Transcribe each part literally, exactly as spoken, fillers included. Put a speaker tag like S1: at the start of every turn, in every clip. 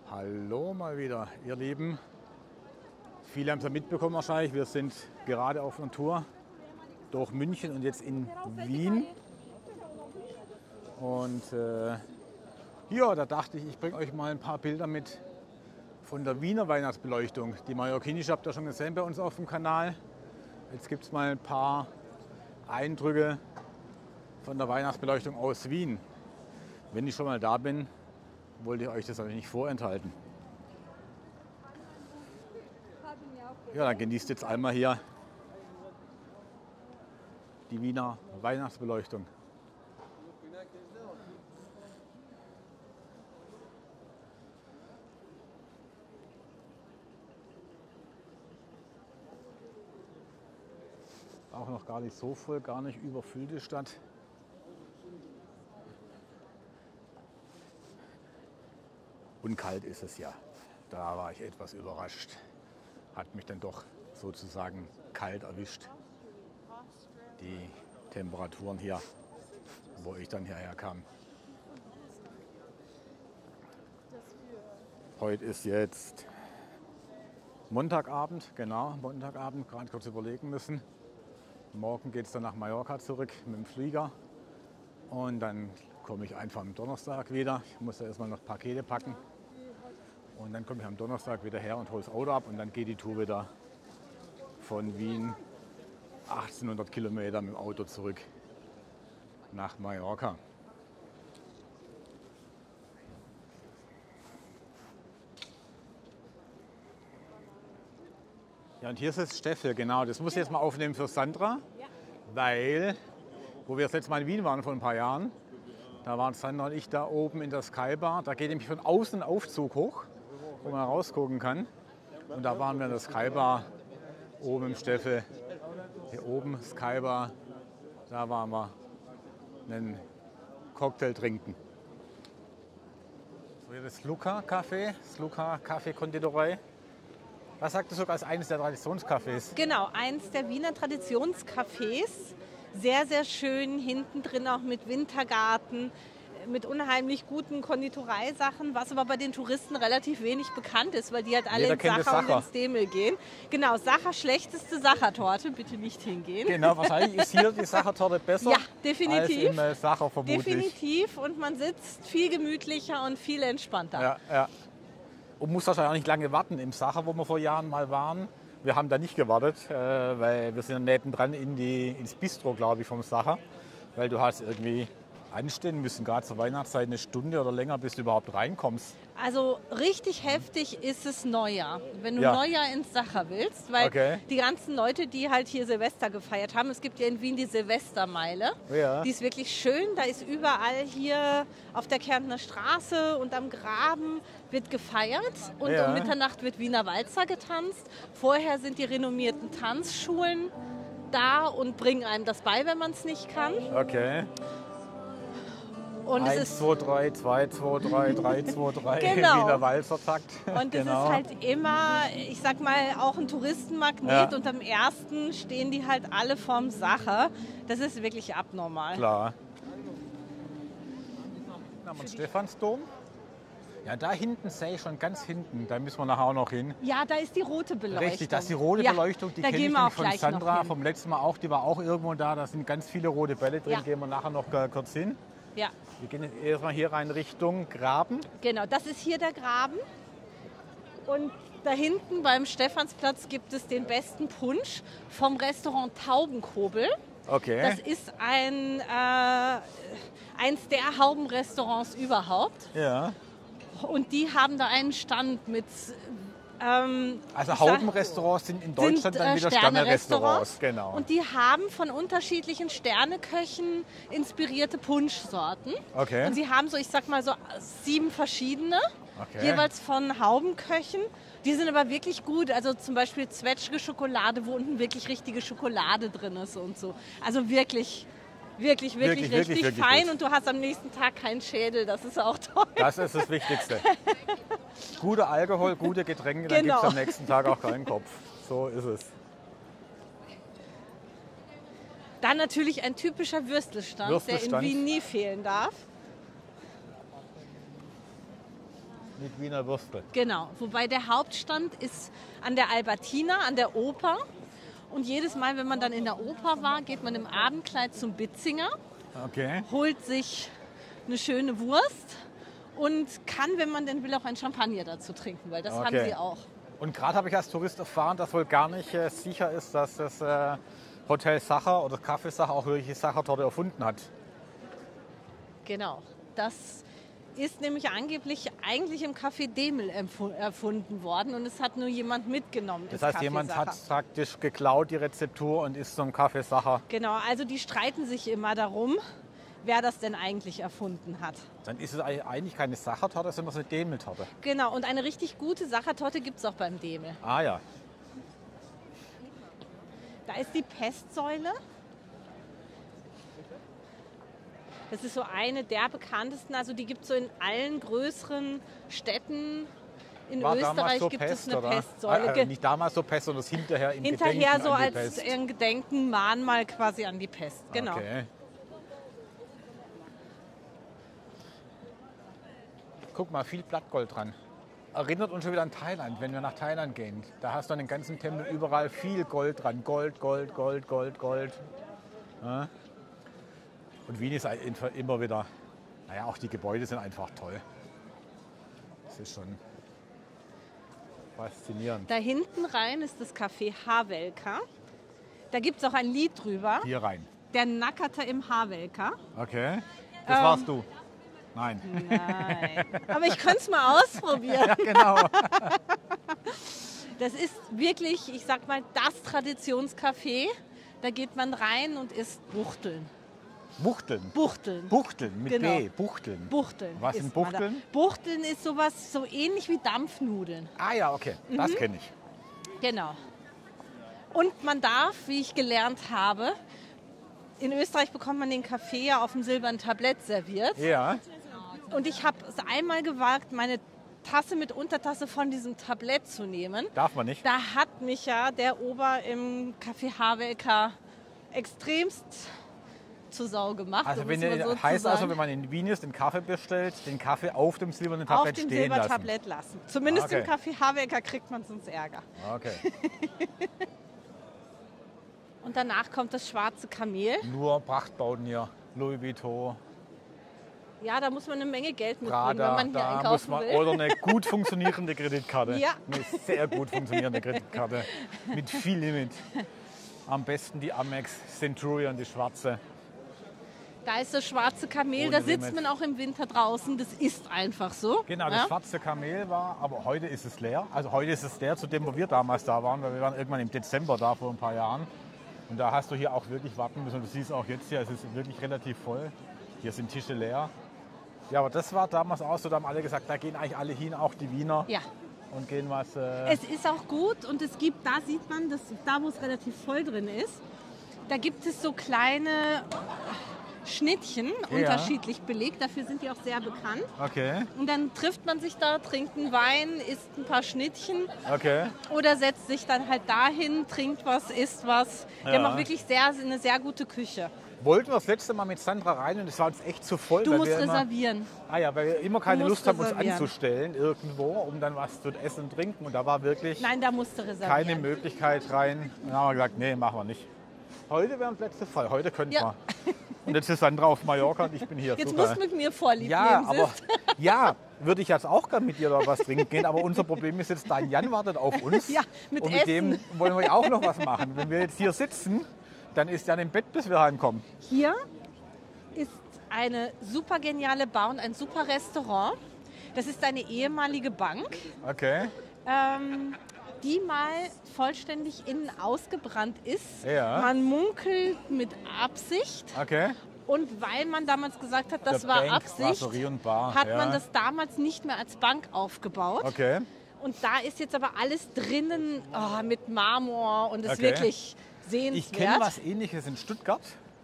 S1: Hallo mal wieder, ihr Lieben. Viele haben es ja mitbekommen wahrscheinlich. Wir sind gerade auf einer Tour durch München und jetzt in Wien. Und äh, ja, da dachte ich, ich bringe euch mal ein paar Bilder mit von der Wiener Weihnachtsbeleuchtung. Die mallorquinische habt ihr schon gesehen bei uns auf dem Kanal. Jetzt gibt es mal ein paar Eindrücke von der Weihnachtsbeleuchtung aus Wien. Wenn ich schon mal da bin, wollte ich euch das natürlich nicht vorenthalten. Ja, dann genießt jetzt einmal hier die Wiener Weihnachtsbeleuchtung. Auch noch gar nicht so voll, gar nicht überfüllte Stadt. Und kalt ist es ja. Da war ich etwas überrascht. Hat mich dann doch sozusagen kalt erwischt. Die Temperaturen hier, wo ich dann hierher kam. Heute ist jetzt Montagabend, genau, Montagabend, gerade kurz überlegen müssen. Morgen geht es dann nach Mallorca zurück mit dem Flieger. Und dann komme ich einfach am Donnerstag wieder. Ich muss ja erstmal noch Pakete packen. Und dann komme ich am Donnerstag wieder her und hole das Auto ab. Und dann geht die Tour wieder von Wien achtzehnhundert Kilometer mit dem Auto zurück nach Mallorca. Ja, und hier ist das Steffel, genau. Das muss ich jetzt mal aufnehmen für Sandra, weil, wo wir das letzte Mal in Wien waren vor ein paar Jahren, da waren Sandra und ich da oben in der Skybar. Da geht nämlich von außen ein Aufzug hoch, wo man rausgucken kann. Und da waren wir in der Skybar oben im Steffel. Hier oben Skybar, da waren wir einen Cocktail trinken. So, hier das Luca Café, das Luca Café Konditorei. Was sagt du sogar als eines der Traditionscafés?
S2: Genau, eins der Wiener Traditionscafés. Sehr, sehr schön, hinten drin auch mit Wintergarten, mit unheimlich guten Konditoreisachen, was aber bei den Touristen relativ wenig bekannt ist, weil die halt alle
S1: Jeder
S2: in
S1: kennt das
S2: Sacher und
S1: Sacher.
S2: ins Demel gehen. Genau, Sacher, schlechteste Sachertorte, bitte nicht hingehen.
S1: Genau, wahrscheinlich ist hier die Sachertorte besser
S2: Ja,
S1: als
S2: definitiv.
S1: im äh, Sacher vermutlich.
S2: Definitiv, und man sitzt viel gemütlicher und viel entspannter.
S1: Ja, ja. Und muss wahrscheinlich auch nicht lange warten im Sacher, wo wir vor Jahren mal waren. Wir haben da nicht gewartet, äh, weil wir sind nebendran in die, ins Bistro, glaube ich, vom Sacher. Weil du hast irgendwie anstehen müssen, gerade zur Weihnachtszeit eine Stunde oder länger, bis du überhaupt reinkommst.
S2: Also richtig heftig ist es Neujahr, wenn du
S1: Ja.
S2: Neujahr ins Sacher willst, weil
S1: Okay.
S2: die ganzen Leute, die halt hier Silvester gefeiert haben, es gibt ja in Wien die Silvestermeile,
S1: Ja.
S2: die ist wirklich schön, da ist überall hier auf der Kärntner Straße und am Graben wird gefeiert und
S1: Ja.
S2: um Mitternacht wird Wiener Walzer getanzt. Vorher sind die renommierten Tanzschulen da und bringen einem das bei, wenn man es nicht kann.
S1: Okay.
S2: Und es
S1: eins,
S2: ist
S1: zwei, drei, zwei, zwei, drei, drei, zwei, drei,
S2: Genau.
S1: Wiener Walzertakt.
S2: Und es
S1: Genau.
S2: ist halt immer, ich sag mal, auch ein Touristenmagnet.
S1: Ja.
S2: Und am ersten stehen die halt alle vorm Sacher. Das ist wirklich abnormal.
S1: Klar. Dann haben wir den Stephansdom. Ja, da hinten sehe ich schon ganz hinten. Da müssen wir nachher auch noch hin.
S2: Ja, da ist die rote Beleuchtung.
S1: Richtig, das ist die rote
S2: Ja,
S1: Beleuchtung. Die
S2: da
S1: kenne
S2: gehen
S1: ich
S2: wir auch
S1: nämlich von
S2: gleich noch
S1: Sandra
S2: hin.
S1: vom letzten Mal auch. Die war auch irgendwo da. Da sind ganz viele rote Bälle drin.
S2: Ja.
S1: Gehen wir nachher noch äh, kurz hin.
S2: Ja,
S1: Wir gehen jetzt erstmal hier rein Richtung Graben.
S2: genau. Das ist hier der Graben. Und da hinten beim Stephansplatz gibt es den besten Punsch vom Restaurant Taubenkobel.
S1: Okay.
S2: Das ist ein, äh, eins der Haubenrestaurants überhaupt.
S1: ja.
S2: Und die haben da einen Stand mit. Ähm,
S1: Also
S2: ich sag-
S1: Haubenrestaurants sind in Deutschland
S2: sind,
S1: dann
S2: äh,
S1: wieder
S2: Sterne-Restaurants.
S1: Sterne-Restaurants. Genau.
S2: Und die haben von unterschiedlichen Sterneköchen inspirierte Punschsorten.
S1: Okay.
S2: Und sie haben so, ich sag mal so sieben verschiedene,
S1: Okay.
S2: jeweils von Haubenköchen. Die sind aber wirklich gut. Also zum Beispiel Zwetschge Schokolade, wo unten wirklich richtige Schokolade drin ist und so. Also wirklich, wirklich, wirklich,
S1: Wirklich, wirklich,
S2: richtig
S1: wirklich
S2: fein.
S1: gut.
S2: Und du hast am nächsten Tag keinen Schädel. Das ist auch toll.
S1: Das ist das Wichtigste. Guter Alkohol, gute Getränke, dann
S2: Genau.
S1: gibt es am nächsten Tag auch keinen Kopf. So ist es.
S2: Dann natürlich ein typischer Würstelstand, der
S1: Würstelstand.
S2: in Wien nie fehlen darf.
S1: Mit Wiener Würstel.
S2: Genau, wobei der Hauptstand ist an der Albertina, an der Oper. Und jedes Mal, wenn man dann in der Oper war, geht man im Abendkleid zum Bitzinger,
S1: Okay.
S2: holt sich eine schöne Wurst und kann, wenn man denn will, auch ein Champagner dazu trinken, weil das haben
S1: Okay.
S2: sie auch.
S1: Und gerade habe ich als Tourist erfahren, dass wohl gar nicht äh, sicher ist, dass das äh, Hotel Sacher oder Café Sacher auch wirklich die Sachertorte erfunden hat.
S2: Genau, das ist nämlich angeblich eigentlich im Café Demel empfu- erfunden worden und es hat nur jemand mitgenommen.
S1: Das
S2: ins
S1: heißt,
S2: Café
S1: jemand
S2: Sacher.
S1: hat praktisch geklaut die Rezeptur und ist zum Café Sacher.
S2: Genau, also die streiten sich immer darum, wer das denn eigentlich erfunden hat.
S1: Dann ist es eigentlich keine Sachertorte, sondern eine Demeltorte.
S2: Genau, und eine richtig gute Sachertorte gibt es auch beim Demel.
S1: Ah ja.
S2: Da ist die Pestsäule. Das ist so eine der bekanntesten, also die gibt es so in allen größeren Städten. In
S1: War damals
S2: Österreich
S1: so
S2: gibt
S1: Pest,
S2: es eine
S1: oder?
S2: Pestsäule.
S1: Äh,
S2: Ge-
S1: äh, nicht damals so Pest, sondern das hinterher im
S2: Hinterher
S1: Gedenken
S2: so
S1: an die
S2: als
S1: Pest.
S2: ein Gedenken, Mahnmal quasi an die Pest. Genau.
S1: Okay. Guck mal, viel Blattgold dran. Erinnert uns schon wieder an Thailand, wenn wir nach Thailand gehen. Da hast du an den ganzen Tempeln überall viel Gold dran. Gold, Gold, Gold, Gold, Gold. Ja. Und Wien ist einfach immer wieder, naja, auch die Gebäude sind einfach toll. Das ist schon faszinierend.
S2: Da hinten rein ist das Café Havelka. Da gibt es auch ein Lied drüber.
S1: Hier rein.
S2: Der Nackerte im Havelka.
S1: Okay. Das
S2: Ähm.
S1: warst du. Nein.
S2: Nein. Aber ich könnte es mal ausprobieren.
S1: Ja, genau.
S2: Das ist wirklich, ich sag mal, das Traditionscafé. Da geht man rein und isst Buchteln.
S1: Buchteln.
S2: Buchteln.
S1: Buchteln mit
S2: Genau.
S1: B. Buchteln.
S2: Buchteln.
S1: Was
S2: isst
S1: sind
S2: man da.
S1: Buchteln?
S2: Buchteln ist sowas so ähnlich wie Dampfnudeln.
S1: Ah ja, okay. Das
S2: Mhm.
S1: kenne ich.
S2: Genau. Und man darf, wie ich gelernt habe, in Österreich bekommt man den Kaffee ja auf dem silbernen Tablett serviert.
S1: Ja.
S2: Und ich habe es einmal gewagt, meine Tasse mit Untertasse von diesem Tablett zu nehmen.
S1: Darf man nicht.
S2: Da hat mich ja der Ober im Café Havelka extremst zur Sau gemacht.
S1: Also
S2: um
S1: wenn
S2: es mal
S1: ihr,
S2: so zu
S1: heißt also,
S2: sagen.
S1: wenn man in Wien ist, den Kaffee bestellt, den Kaffee auf dem silbernen
S2: Auf
S1: Tablett
S2: dem
S1: stehen lassen.
S2: Silbertablett lassen. Zumindest
S1: Okay.
S2: im Café Havelka kriegt man sonst Ärger.
S1: Okay.
S2: Und danach kommt das schwarze Kamel.
S1: Nur Prachtbauten hier. Louis Vuitton,
S2: Ja, da muss man eine Menge Geld mitbringen,
S1: Prada,
S2: wenn man hier
S1: da muss
S2: einkaufen
S1: man,
S2: will.
S1: oder eine gut funktionierende Kreditkarte.
S2: Ja.
S1: Eine sehr gut funktionierende Kreditkarte mit viel Limit. Am besten die Amex Centurion, die schwarze.
S2: Da ist das schwarze Kamel,
S1: Ohne
S2: da sitzt
S1: Limit.
S2: man auch im Winter draußen. Das ist einfach so.
S1: Genau, das
S2: ja?
S1: schwarze Kamel war, aber heute ist es leer. Also heute ist es leer, zu dem, wo wir damals da waren, weil wir waren irgendwann im Dezember da vor ein paar Jahren. Und da hast du hier auch wirklich warten müssen. Und du siehst auch jetzt hier, es ist wirklich relativ voll. Hier sind Tische leer. Ja, aber das war damals auch so, da haben alle gesagt, da gehen eigentlich alle hin, auch die Wiener.
S2: Ja.
S1: Und gehen was... Äh,
S2: Es ist auch gut und es gibt, da sieht man, dass, da wo es relativ voll drin ist, da gibt es so kleine Schnittchen,
S1: Ja.
S2: unterschiedlich belegt. Dafür sind die auch sehr bekannt.
S1: okay,
S2: Und dann trifft man sich da, trinkt einen Wein, isst ein paar Schnittchen
S1: okay.
S2: oder setzt sich dann halt dahin, trinkt was, isst was. Die
S1: Ja.
S2: haben auch wirklich sehr, eine sehr gute Küche.
S1: Wollten wir das letzte Mal mit Sandra rein und es war uns echt zu voll.
S2: Du
S1: weil
S2: musst
S1: wir immer,
S2: reservieren.
S1: ah ja, weil wir immer keine
S2: Du
S1: Lust
S2: musst
S1: haben, uns
S2: reservieren.
S1: anzustellen irgendwo, um dann was zu essen und trinken. Und da war wirklich
S2: Nein, da musst du reservieren.
S1: keine Möglichkeit rein. Dann haben wir gesagt, nee, machen wir nicht. Heute wären Plätze voll, heute könnten
S2: Ja.
S1: wir. Und jetzt ist Sandra auf Mallorca und ich bin hier.
S2: Jetzt
S1: Super.
S2: musst du mit mir vorlieb
S1: Ja,
S2: nehmen,
S1: aber
S2: siehst?
S1: ja, würde ich jetzt auch gerne mit dir da was trinken gehen. Aber unser Problem ist jetzt, dein Jan wartet auf uns.
S2: Ja, mit
S1: und mit dem
S2: Essen.
S1: wollen wir ja auch noch was machen. Wenn wir jetzt hier sitzen, dann ist Jan im Bett, bis wir heimkommen.
S2: Hier ist eine super geniale Bar und ein super Restaurant. Das ist eine ehemalige Bank,
S1: Okay.
S2: ähm, die mal vollständig innen ausgebrannt ist.
S1: Ja.
S2: Man munkelt mit Absicht.
S1: Okay.
S2: Und weil man damals gesagt hat, das
S1: Der
S2: war
S1: Bank,
S2: Absicht,
S1: Brasserie und Bar,
S2: hat
S1: ja.
S2: man das damals nicht mehr als Bank aufgebaut.
S1: Okay.
S2: Und da ist jetzt aber alles drinnen oh, mit Marmor und ist
S1: Okay.
S2: wirklich
S1: Ich
S2: sehenswert.
S1: kenne was Ähnliches in Stuttgart.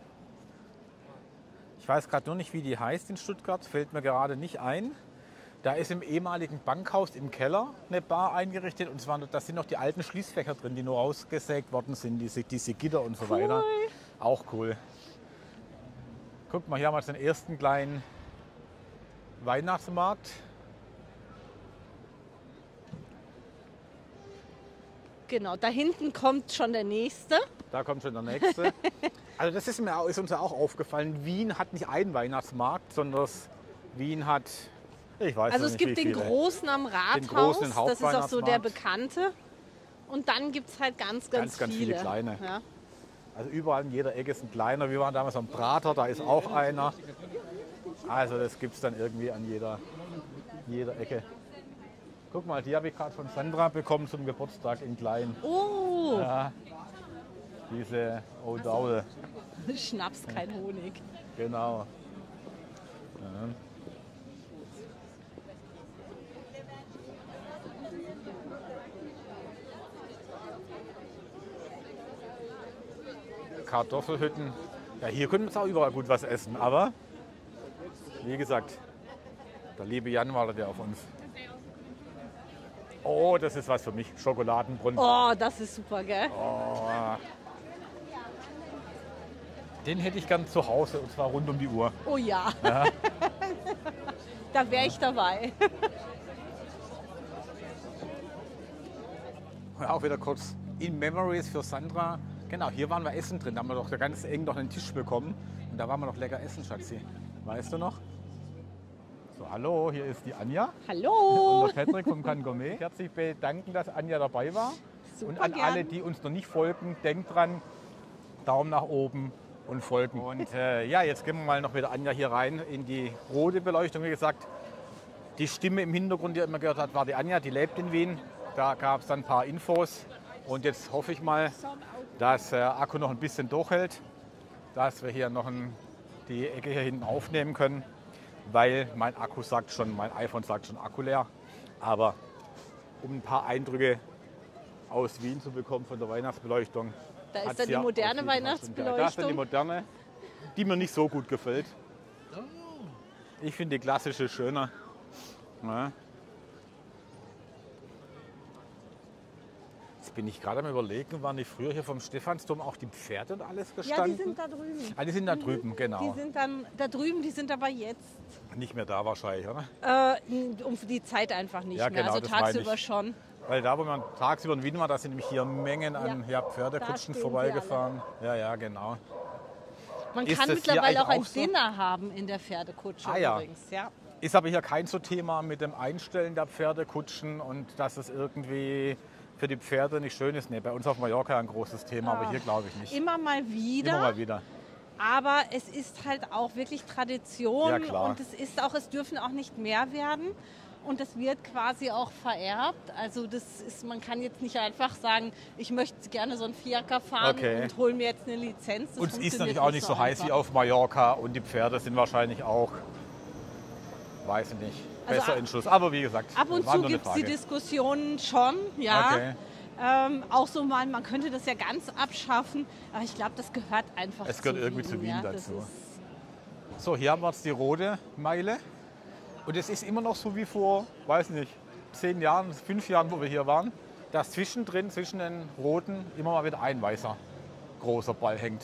S1: Ich weiß gerade nur nicht, wie die heißt in Stuttgart, fällt mir gerade nicht ein. Da ist im ehemaligen Bankhaus im Keller eine Bar eingerichtet und zwar, da sind noch die alten Schließfächer drin, die nur rausgesägt worden sind, diese, diese Gitter und so
S2: Cool.
S1: weiter. Auch cool. Guck mal, hier haben wir jetzt den ersten kleinen Weihnachtsmarkt.
S2: Genau, da hinten kommt schon der nächste.
S1: Da kommt schon der nächste. Also das ist, mir, auch- ist uns ja auch aufgefallen. Wien hat nicht einen Weihnachtsmarkt, sondern Wien hat, ich weiß
S2: Also
S1: noch
S2: es
S1: nicht,
S2: gibt
S1: wie
S2: den
S1: viele.
S2: großen am Rathaus,
S1: großen, den
S2: das ist auch so der
S1: Hauptweihnachtsmarkt.
S2: bekannte. Und dann gibt es halt ganz, ganz,
S1: Ganz, ganz viele
S2: viele.
S1: kleine.
S2: Ja.
S1: Also überall in jeder Ecke ist ein kleiner. Wir waren damals am Prater, da ist auch einer. Also das gibt es dann irgendwie an jeder, jeder Ecke. Guck mal, die habe ich gerade von Sandra bekommen zum Geburtstag in klein.
S2: Oh,
S1: Ja, diese O'Dowd,
S2: Schnaps, kein Honig.
S1: genau. Ja. Kartoffelhütten. Ja, hier können wir jetzt auch überall gut was essen, aber wie gesagt, der liebe Jan wartet ja auf uns. Oh, das ist was für mich. Schokoladenbrunnen.
S2: Oh, das ist super, gell?
S1: Oh. Den hätte ich gern zu Hause und zwar rund um die Uhr.
S2: Oh ja,
S1: Ja.
S2: da wäre ich dabei.
S1: Auch wieder kurz in Memories für Sandra. Genau, hier waren wir essen drin. Da haben wir doch ganz eng noch einen Tisch bekommen. Und da waren wir noch lecker essen, Schatzi. Weißt du noch? So, hallo, hier ist die Anja.
S2: Hallo.
S1: Und der Patrick vom Can Gourmet. Herzlich bedanken, dass Anja dabei war.
S2: Super
S1: und an
S2: gern.
S1: alle, die uns noch nicht folgen, denkt dran, Daumen nach oben und folgen. Und äh, ja, jetzt gehen wir mal noch mit der Anja hier rein in die rote Beleuchtung. Wie gesagt, die Stimme im Hintergrund, die ihr immer gehört habt, war die Anja, die lebt in Wien. Da gab es dann ein paar Infos. Und jetzt hoffe ich mal, dass der Akku noch ein bisschen durchhält, dass wir hier noch ein, die Ecke hier hinten aufnehmen können. Weil mein Akku sagt schon, mein iPhone sagt schon Akku leer. Aber um ein paar Eindrücke aus Wien zu bekommen von der Weihnachtsbeleuchtung.
S2: Da
S1: hat's
S2: ist dann die
S1: ja
S2: moderne
S1: auf jeden Fall schon geil. Da ist dann die
S2: Weihnachtsbeleuchtung.
S1: moderne, die mir nicht so gut gefällt. Ich finde die klassische schöner. Ja. Jetzt bin ich gerade am Überlegen, waren die früher hier vom Stephansdom auch die Pferde und alles
S2: Ja,
S1: gestanden?
S2: die sind da drüben.
S1: Ah, die sind da drüben, genau.
S2: Die sind dann da drüben, die sind aber jetzt
S1: Nicht mehr da wahrscheinlich, oder?
S2: äh, um die Zeit einfach nicht
S1: Ja,
S2: mehr.
S1: genau,
S2: Also
S1: das meine
S2: tagsüber
S1: ich.
S2: schon.
S1: Weil da, wo man tagsüber in Wien war, da sind nämlich hier Mengen an ja,
S2: da
S1: Pferdekutschen
S2: stehen
S1: vorbeigefahren. Ja, ja, genau.
S2: Man
S1: Ist
S2: kann
S1: das hier
S2: mittlerweile auch ein
S1: eigentlich auch so?
S2: Dinner haben in der Pferdekutsche
S1: Ah, ja.
S2: übrigens. Ja.
S1: Ist aber hier kein so Thema mit dem Einstellen der Pferdekutschen und dass es irgendwie für die Pferde nicht schön ist. Nee, bei uns auf Mallorca ein großes Thema, aber hier glaube ich nicht.
S2: Immer mal wieder.
S1: Immer mal wieder.
S2: Aber es ist halt auch wirklich Tradition
S1: Ja, klar.
S2: und es ist auch, es dürfen auch nicht mehr werden. Und das wird quasi auch vererbt. Also das ist, man kann jetzt nicht einfach sagen, ich möchte gerne so einen Fiaker fahren
S1: Okay.
S2: und hole mir jetzt eine Lizenz. Das
S1: Und es ist
S2: funktioniert
S1: natürlich auch nicht so heiß wie
S2: einfach.
S1: auf Mallorca und die Pferde sind wahrscheinlich auch, weiß ich nicht,
S2: Also
S1: besser
S2: ab-
S1: in Schuss. Aber wie gesagt,
S2: Ab und
S1: war
S2: zu
S1: nur eine
S2: gibt es die
S1: Frage.
S2: Diskussionen schon, ja.
S1: Okay.
S2: Ähm, auch so mal, man könnte das ja ganz abschaffen, aber ich glaube, das gehört einfach
S1: Es
S2: zu
S1: gehört irgendwie zu Wien
S2: ja. Das
S1: dazu.
S2: ist-
S1: So, hier haben wir jetzt die rote Meile. Und es ist immer noch so wie vor, weiß nicht, zehn Jahren, fünf Jahren, wo wir hier waren, dass zwischendrin, zwischen den roten, immer mal wieder ein weißer großer Ball hängt.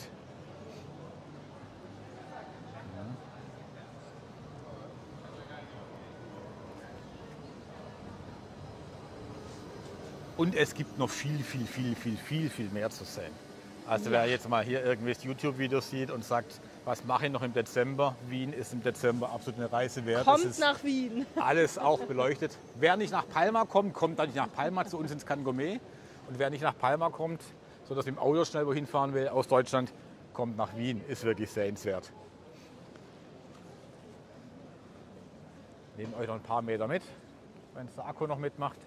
S1: Und es gibt noch viel, viel, viel, viel, viel, viel mehr zu sehen. Also wer jetzt mal hier irgendwelche YouTube-Videos sieht und sagt, was mache ich noch im Dezember? Wien ist im Dezember absolut eine Reise wert. Es
S2: Kommt
S1: ist
S2: nach Wien.
S1: alles auch beleuchtet. Wer nicht nach Palma kommt, kommt dann nicht nach Palma zu uns ins Can Gourmet. Und wer nicht nach Palma kommt, sodass mit dem Auto schnell wohin fahren will aus Deutschland, kommt nach Wien. Ist wirklich sehenswert. Nehmt euch noch ein paar Meter mit, wenn es der Akku noch mitmacht.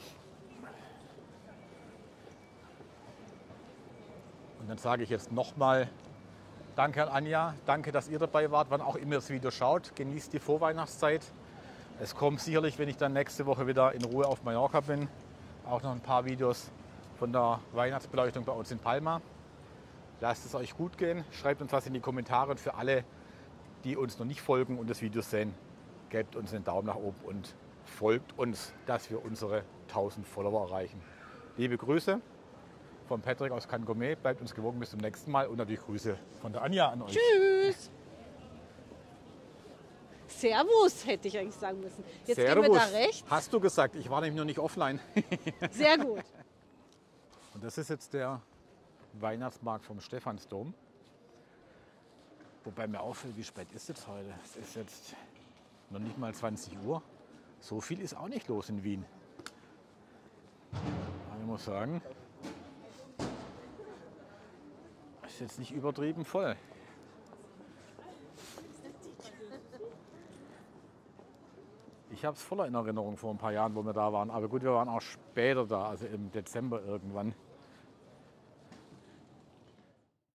S1: Und dann sage ich jetzt nochmal danke an Anja, danke, dass ihr dabei wart, wann auch immer ihr das Video schaut. Genießt die Vorweihnachtszeit. Es kommt sicherlich, wenn ich dann nächste Woche wieder in Ruhe auf Mallorca bin, auch noch ein paar Videos von der Weihnachtsbeleuchtung bei uns in Palma. Lasst es euch gut gehen, schreibt uns was in die Kommentare und für alle, die uns noch nicht folgen und das Video sehen, gebt uns einen Daumen nach oben und folgt uns, dass wir unsere tausend Follower erreichen. Liebe Grüße von Patrick aus Can Gourmet. Bleibt uns gewogen, bis zum nächsten Mal und natürlich Grüße von der Anja an euch.
S2: Tschüss. Servus, hätte ich eigentlich sagen müssen. Jetzt gehen wir
S1: Servus.
S2: da rechts.
S1: Hast du gesagt, ich war nämlich noch nicht offline.
S2: Sehr gut.
S1: Und das ist jetzt der Weihnachtsmarkt vom Stephansdom. Wobei mir auffällt, wie spät ist es heute? Es ist jetzt noch nicht mal zwanzig Uhr. So viel ist auch nicht los in Wien. Aber ich muss sagen, es ist jetzt nicht übertrieben voll. Ich habe es voller in Erinnerung vor ein paar Jahren, wo wir da waren. Aber gut, wir waren auch später da, also im Dezember irgendwann.